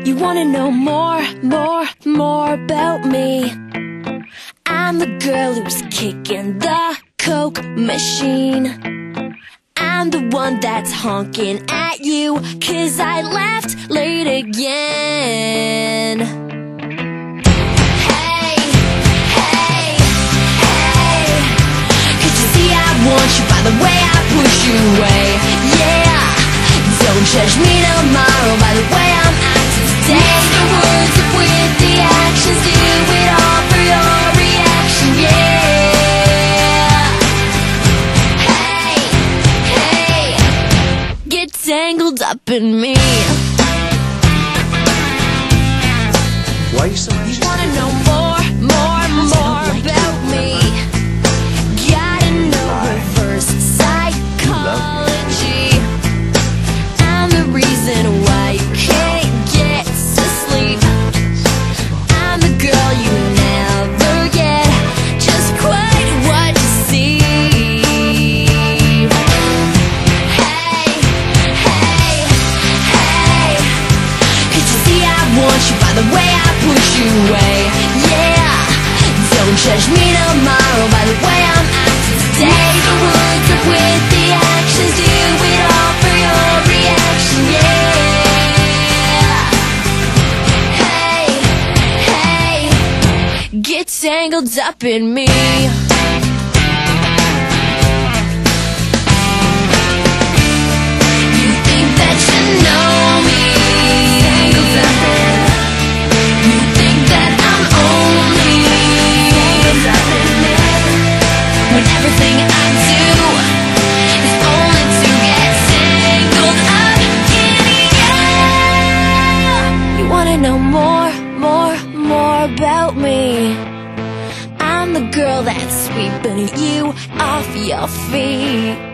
You wanna know more about me? I'm the girl who's kicking the Coke machine. I'm the one that's honking at you 'cause I left late again. Hey, hey, hey, could you see I want you by the way I push you away? Yeah, don't judge me tomorrow by the way I'm acting today. The words up with the actions, do it all for your reaction, yeah. Hey, hey, get tangled up in me. Why are you so anxious? You wanna know more about me? Gotta know reverse psychology. I'm the reason why you can't get to sleep. I'm the girl you never get just quite what you see. Hey, hey, hey, could you see I want you by the way I push you away? Yeah, don't judge me tomorrow by the way I'm acting today. The words up with the actions, do it all for your reaction, yeah. Hey, hey, get tangled up in me. You think that you know me? Tangled up in me. You think that I'm only tangled up in me, when everything I do is only to get tangled up in you. You wanna know more about me? I'm the girl that's sweeping you off your feet.